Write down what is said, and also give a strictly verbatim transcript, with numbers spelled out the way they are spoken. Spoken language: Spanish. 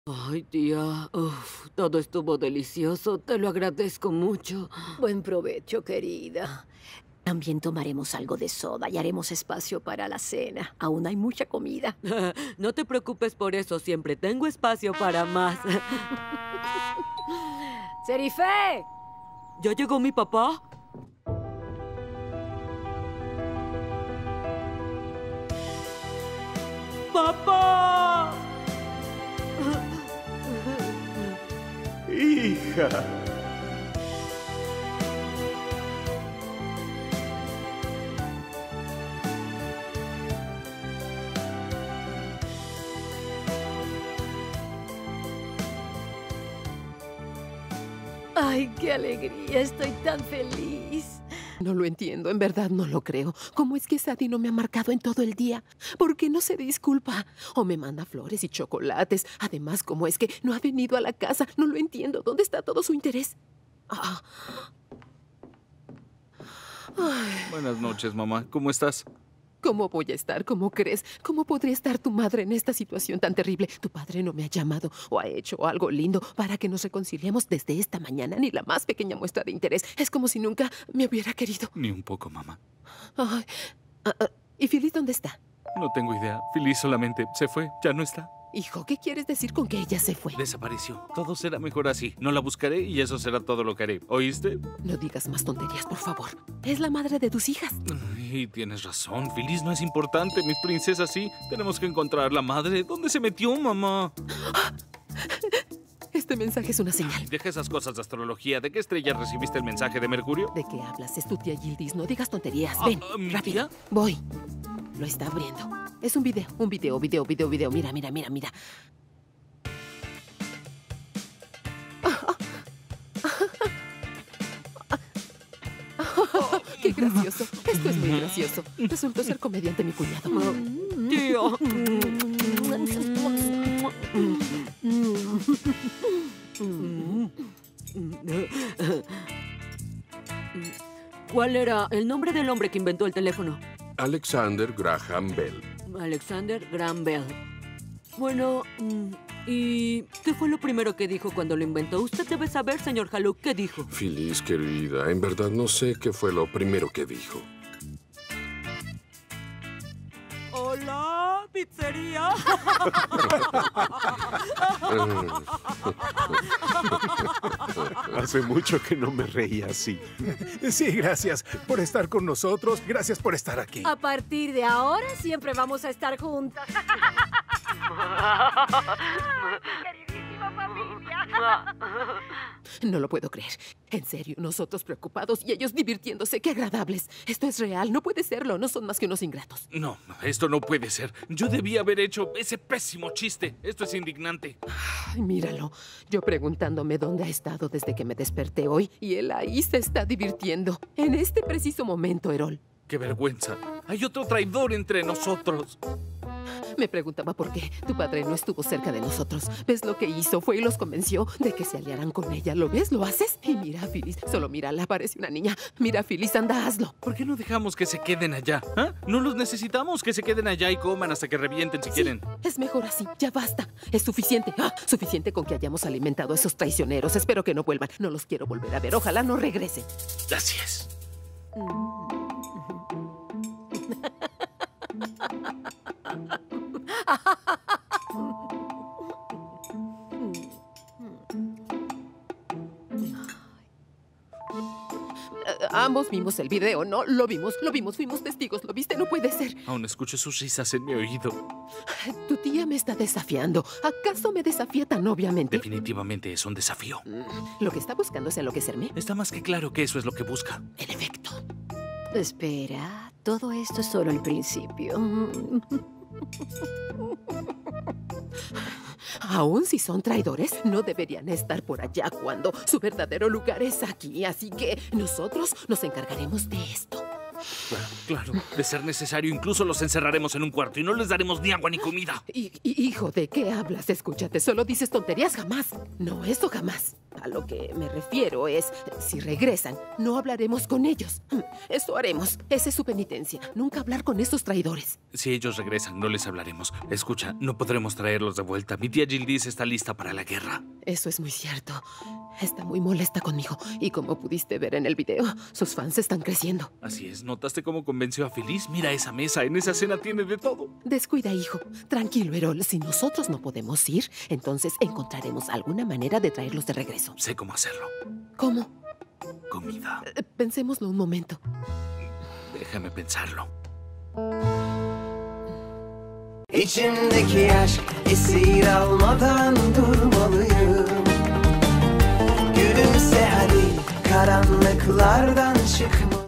Ay, tía, uf, todo estuvo delicioso. Te lo agradezco mucho. Buen provecho, querida. También tomaremos algo de soda y haremos espacio para la cena. Aún hay mucha comida. No te preocupes por eso. Siempre tengo espacio para más. ¡Serife! ¿Ya llegó mi papá? ¡Papá! ¡Hija! ¡Ay, qué alegría! Estoy tan feliz. No lo entiendo, en verdad no lo creo. ¿Cómo es que Sadie no me ha marcado en todo el día? ¿Por qué no se disculpa? O me manda flores y chocolates. Además, ¿cómo es que no ha venido a la casa? No lo entiendo. ¿Dónde está todo su interés? Ah. Ay, Buenas noches, mamá. ¿Cómo estás? ¿cómo voy a estar? ¿Cómo crees? ¿Cómo podría estar tu madre en esta situación tan terrible? Tu padre no me ha llamado o ha hecho algo lindo para que nos reconciliemos desde esta mañana. Ni la más pequeña muestra de interés. Es como si nunca me hubiera querido. Ni un poco, mamá. Ay. Ah, ah, ¿Y Phyllis dónde está? No tengo idea. Feliz solamente se fue. Ya no está. Hijo, ¿qué quieres decir con que ella se fue? Desapareció. Todo será mejor así. No la buscaré y eso será todo lo que haré. ¿Oíste? No digas más tonterías, por favor. Es la madre de tus hijas. Ay, tienes razón. Feliz no es importante. Mis princesas sí. Tenemos que encontrar la madre. ¿Dónde se metió, mamá? Este mensaje es una señal. Deja esas cosas de astrología. ¿De qué estrella recibiste el mensaje de Mercurio? ¿De qué hablas? Es tu tía Yildiz. No digas tonterías. Ah, Ven, ah, ¿mi rápido. tía? Voy. Lo está abriendo. Es un video. Un video, video, video, video. Mira, mira, mira, mira. ¡Qué gracioso! Esto es muy gracioso. Resultó ser comediante mi cuñado. Tío. ¿Cuál era el nombre del hombre que inventó el teléfono? Alexander Graham Bell. Alexander Graham Bell. Bueno, mm, ¿y qué fue lo primero que dijo cuando lo inventó? Usted debe saber, señor Haluk, ¿qué dijo? Feliz, querida, en verdad no sé qué fue lo primero que dijo. Hola, pizzería. Hace mucho que no me reía así. Sí, gracias por estar con nosotros. Gracias por estar aquí. A partir de ahora siempre vamos a estar juntas. Queridísima familia. No lo puedo creer. En serio, nosotros preocupados y ellos divirtiéndose. ¡Qué agradables! Esto es real. No puede serlo. No son más que unos ingratos. No, esto no puede ser. Yo debía haber hecho ese pésimo chiste. Esto es indignante. Ay, míralo. Yo preguntándome dónde ha estado desde que me desperté hoy y él ahí se está divirtiendo. En este preciso momento, Erol. ¡Qué vergüenza! Hay otro traidor entre nosotros. Me preguntaba por qué tu padre no estuvo cerca de nosotros. ¿Ves lo que hizo? Fue y los convenció de que se aliaran con ella. ¿Lo ves? ¿Lo haces? Y mira a Phyllis. Solo mírala, parece una niña. Mira a Phyllis, anda, hazlo. ¿Por qué no dejamos que se queden allá? ¿Ah? No los necesitamos. Que se queden allá y coman hasta que revienten si Sí, quieren. es mejor así. Ya basta. Es suficiente. Ah, suficiente con que hayamos alimentado a esos traicioneros. Espero que no vuelvan. No los quiero volver a ver. Ojalá no regresen. Así es. Eh, Ambos vimos el video, ¿no? Lo vimos, lo vimos, fuimos testigos. ¿Lo viste? No puede ser. Aún escucho sus risas en mi oído. Tu tía me está desafiando. ¿Acaso me desafía tan obviamente? Definitivamente es un desafío. Lo que está buscando es enloquecerme. Está más que claro que eso es lo que busca. En efecto. Espera, todo esto es solo el principio. Aún si son traidores, no deberían estar por allá cuando su verdadero lugar es aquí. Así que nosotros nos encargaremos de esto. Claro, claro. De ser necesario, incluso los encerraremos en un cuarto y no les daremos ni agua ni comida. Y, y- hijo, ¿de qué hablas? Escúchate, solo dices tonterías jamás. No, eso jamás. A lo que me refiero es, si regresan, no hablaremos con ellos. Mm, Eso haremos. Esa es su penitencia. Nunca hablar con estos traidores. Si ellos regresan, no les hablaremos. Escucha, no podremos traerlos de vuelta. Mi tía Gildis está lista para la guerra. Eso es muy cierto. Está muy molesta conmigo. Y como pudiste ver en el video, sus fans están creciendo. Así es, ¿notaste cómo convenció a Feliz? Mira esa mesa, en esa cena tiene de todo. Descuida, hijo. Tranquilo, Erol. Si nosotros no podemos ir, entonces encontraremos alguna manera de traerlos de regreso. Sé cómo hacerlo. ¿Cómo? Comida. Eh, Pensémoslo un momento. Déjame pensarlo. İçimdeki aşk esir almadan durmalıyım. Gülümse hadi karanlıklardan çıkmalıyım.